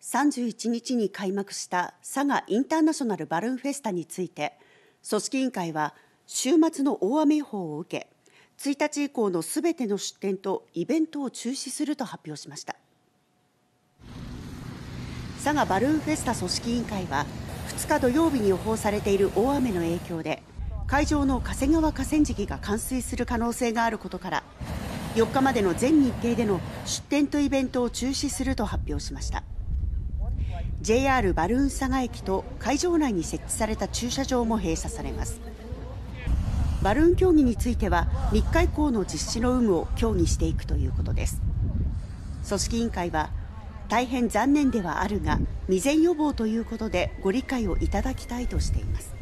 31日に開幕した佐賀インターナショナルバルーンフェスタについて、組織委員会は週末の大雨予報を受け、1日以降のすべての出店とイベントを中止すると発表しました。佐賀バルーンフェスタ組織委員会は、2日土曜日に予報されている大雨の影響で、会場の加瀬川河川敷が冠水する可能性があることから、4日までの全日程での出店とイベントを中止すると発表しました。JR バルーン佐賀駅と会場内に設置された駐車場も閉鎖されます。バルーン競技については3日以降の実施の有無を協議していくということです。組織委員会は、大変残念ではあるが未然予防ということでご理解をいただきたいとしています。